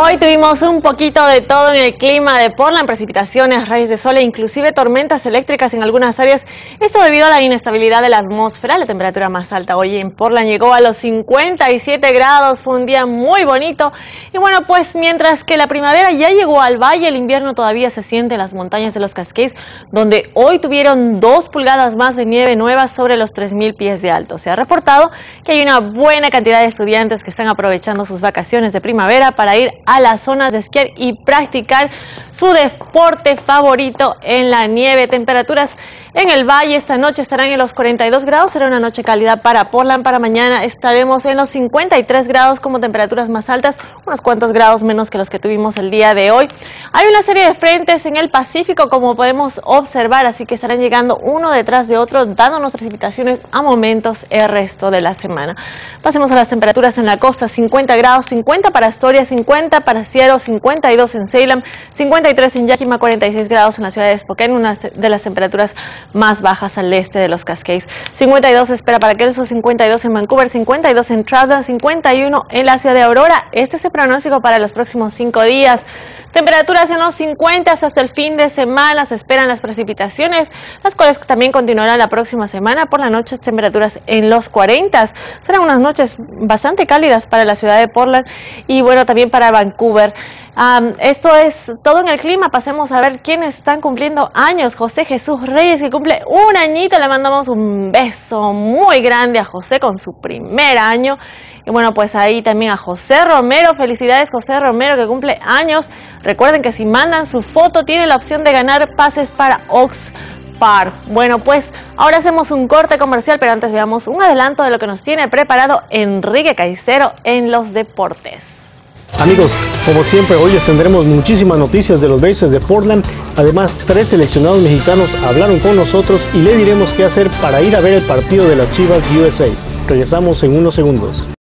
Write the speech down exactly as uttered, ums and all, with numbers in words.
Hoy tuvimos un poquito de todo en el clima de Portland, precipitaciones, rayos de sol e inclusive tormentas eléctricas en algunas áreas. Esto debido a la inestabilidad de la atmósfera. La temperatura más alta hoy en Portland llegó a los cincuenta y siete grados, fue un día muy bonito. Y bueno, pues mientras que la primavera ya llegó al valle, el invierno todavía se siente en las montañas de los Cascades, donde hoy tuvieron dos pulgadas más de nieve nueva sobre los tres mil pies de alto. Se ha reportado que hay una buena cantidad de estudiantes que están aprovechando sus vacaciones de primavera para ir a las zonas de esquiar y practicar su deporte favorito en la nieve. Temperaturas en el valle esta noche estarán en los cuarenta y dos grados, será una noche cálida para Portland. Para mañana estaremos en los cincuenta y tres grados como temperaturas más altas, unos cuantos grados menos que los que tuvimos el día de hoy. Hay una serie de frentes en el Pacífico, como podemos observar, así que estarán llegando uno detrás de otro, dándonos precipitaciones a momentos el resto de la semana. Pasemos a las temperaturas en la costa: cincuenta grados, cincuenta para Astoria, cincuenta para Seattle, cincuenta y dos en Salem, cincuenta y tres en Yakima, cuarenta y seis grados en la ciudad de Spokane, una de las temperaturas más bajas al este de los Cascades. cincuenta y dos se espera para Kelso, cincuenta y dos en Vancouver, cincuenta y dos en Trouton, cincuenta y uno en la ciudad de Aurora. Este es el pronóstico para los próximos cinco días. Temperaturas en los cincuenta hasta el fin de semana. Se esperan las precipitaciones, las cuales también continuarán la próxima semana. Por la noche, temperaturas en los cuarenta. Serán unas noches bastante cálidas para la ciudad de Portland y bueno, también para Vancouver. Um, esto es todo en el clima. Pasemos a ver quiénes están cumpliendo años. José Jesús Reyes, que cumple un añito. Le mandamos un beso muy grande a José con su primer año. Y bueno, pues ahí también a José Romero. Felicidades, José Romero, que cumple años. Recuerden que si mandan su foto, tienen la opción de ganar pases para Oaks Park. Bueno, pues ahora hacemos un corte comercial, pero antes veamos un adelanto de lo que nos tiene preparado Enrique Caicedo en los deportes. Amigos, como siempre, hoy les tendremos muchísimas noticias de los Blazers de Portland. Además, tres seleccionados mexicanos hablaron con nosotros y le diremos qué hacer para ir a ver el partido de las Chivas U S A. Regresamos en unos segundos.